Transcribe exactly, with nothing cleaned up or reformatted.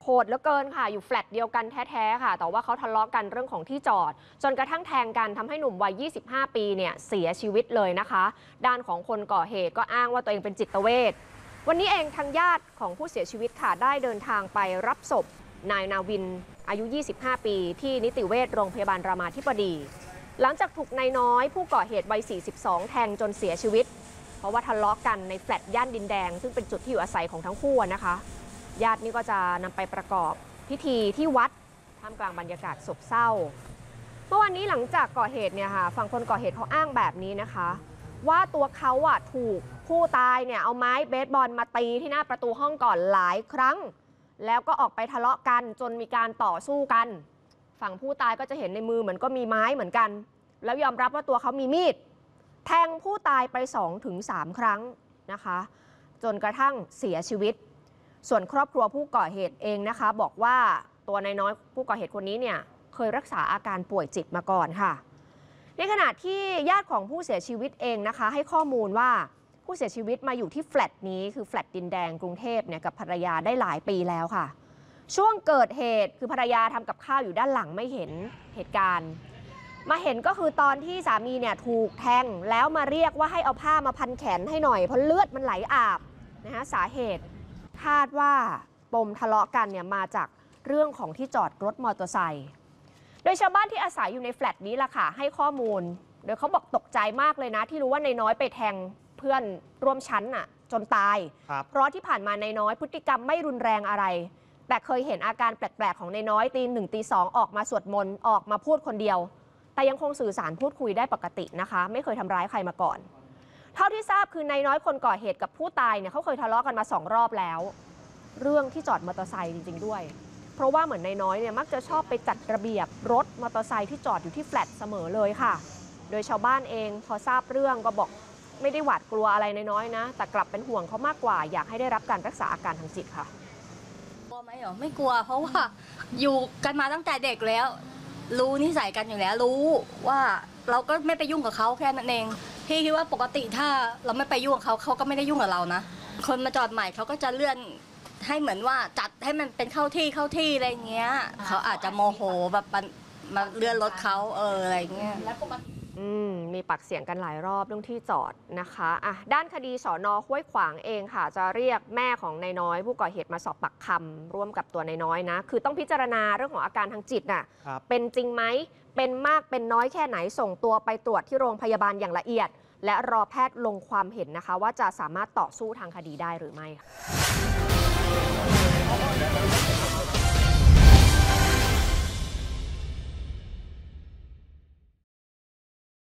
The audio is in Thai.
โหดเหลือเกินค่ะอยู่แฟลตเดียวกันแท้ๆค่ะแต่ว่าเขาทะเลาะกันเรื่องของที่จอดจนกระทั่งแทงกันทำให้หนุ่มวัยยี่สิบห้าปีเนี่ยเสียชีวิตเลยนะคะด้านของคนก่อเหตุก็อ้างว่าตัวเองเป็นจิตเวชวันนี้เองทางญาติของผู้เสียชีวิตค่ะได้เดินทางไปรับศพนายนาวินอายุยี่สิบห้าปีที่นิติเวชโรงพยาบาลรามาธิบดีหลังจากถูกนายน้อยผู้ก่อเหตุวัยสี่สิบสองแทงจนเสียชีวิตเพราะว่าทะเลาะกันในแฟลตย่านดินแดงซึ่งเป็นจุดที่อยู่อาศัยของทั้งคู่นะคะญาตินี่ก็จะนำไปประกอบพิธีที่วัดท่ามกลางบรรยากาศโศกเศร้าเมื่อวานนี้หลังจากก่อเหตุเนี่ยค่ะฝั่งคนก่อเหตุเขาอ้างแบบนี้นะคะว่าตัวเขาอ่ะถูกผู้ตายเนี่ยเอาไม้เบสบอลมาตีที่หน้าประตูห้องก่อนหลายครั้งแล้วก็ออกไปทะเลาะกันจนมีการต่อสู้กันฝั่งผู้ตายก็จะเห็นในมือเหมือนก็มีไม้เหมือนกันแล้วยอมรับว่าตัวเขามีมีดแทงผู้ตายไป สองถึงสาม ครั้งนะคะจนกระทั่งเสียชีวิตส่วนครอบครัวผู้ก่อเหตุเองนะคะบอกว่าตัวนายน้อยผู้ก่อเหตุคนนี้เนี่ยเคยรักษาอาการป่วยจิตมาก่อนค่ะในขณะที่ญาติของผู้เสียชีวิตเองนะคะให้ข้อมูลว่าผู้เสียชีวิตมาอยู่ที่แฟลตนี้คือแฟลตดินแดงกรุงเทพเนี่ยกับภรรยาได้หลายปีแล้วค่ะช่วงเกิดเหตุคือภรรยาทำกับข้าวอยู่ด้านหลังไม่เห็นเหตุการณ์มาเห็นก็คือตอนที่สามีเนี่ยถูกแทงแล้วมาเรียกว่าให้เอาผ้ามาพันแขนให้หน่อยเพราะเลือดมันไหลอาบนะคะสาเหตุคาดว่าปมทะเลาะกันเนี่ยมาจากเรื่องของที่จอดรถมอเตอร์ไซค์โดยชาวบ้านที่อาศัยอยู่ในแฟลตนี้ล่ะค่ะให้ข้อมูลโดยเขาบอกตกใจมากเลยนะที่รู้ว่านายน้อยไปแทงเพื่อนร่วมชั้นน่ะจนตายเพราะที่ผ่านมานายน้อยพฤติกรรมไม่รุนแรงอะไรแต่เคยเห็นอาการแปลกๆของนายน้อยตีหนึ่งตีสองออกมาสวดมนต์ออกมาพูดคนเดียวแต่ยังคงสื่อสารพูดคุยได้ปกตินะคะไม่เคยทำร้ายใครมาก่อนเท่าที่ทราบคือนายน้อยคนก่อเหตุกับผู้ตายเนี่ยเขาเคยทะเลาะกันมาสองรอบแล้วเรื่องที่จอดมอเตอร์ไซค์จริงๆด้วยเพราะว่าเหมือนนายน้อยเนี่ยมักจะชอบไปจัดระเบียบรถมอเตอร์ไซค์ที่จอดอยู่ที่แฟลตเสมอเลยค่ะโดยชาวบ้านเองพอทราบเรื่องก็บอกไม่ได้หวาดกลัวอะไรนายน้อยนะแต่กลับเป็นห่วงเขามากกว่าอยากให้ได้รับการรักษาอาการทางจิตค่ะกลัวไหมเหรอไม่กลัวเพราะว่าอยู่กันมาตั้งแต่เด็กแล้วรู้นิสัยกันอยู่แล้วรู้ว่าเราก็ไม่ไปยุ่งกับเขาแค่นั้นเองพี่คิดว่าปกติถ้าเราไม่ไปยุ่งกับเขาเขาก็ไม่ได้ยุ่งกับเรานะคนมาจอดใหม่เขาก็จะเลื่อนให้เหมือนว่าจัดให้มันเป็นเข้าที่เข้าที่อะไรเงี้ยเขาอาจจะโมโหแบบมาเลื่อนรถเขาเอออะไรเงี้ยอืมมีปากเสียงกันหลายรอบเรื่องที่จอดนะคะอ่ะด้านคดีสน.ห้วยขวางเองค่ะจะเรียกแม่ของนายน้อยผู้ก่อเหตุมาสอบปากคำร่วมกับตัวนายน้อยนะคือต้องพิจารณาเรื่องของอาการทางจิตน่ะเป็นจริงไหมเป็นมากเป็นน้อยแค่ไหนส่งตัวไปตรวจที่โรงพยาบาลอย่างละเอียดและรอแพทย์ลงความเห็นนะคะว่าจะสามารถต่อสู้ทางคดีได้หรือไม่